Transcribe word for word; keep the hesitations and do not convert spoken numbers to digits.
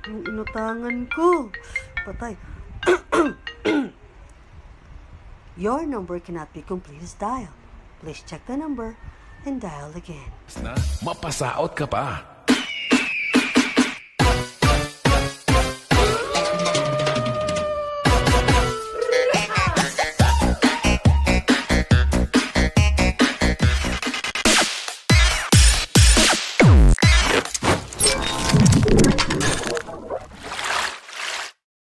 Yung inutangan ko. Patay. Your number cannot be complete as dialed. Please check the number and dial again. Na, mapasaot ka pa.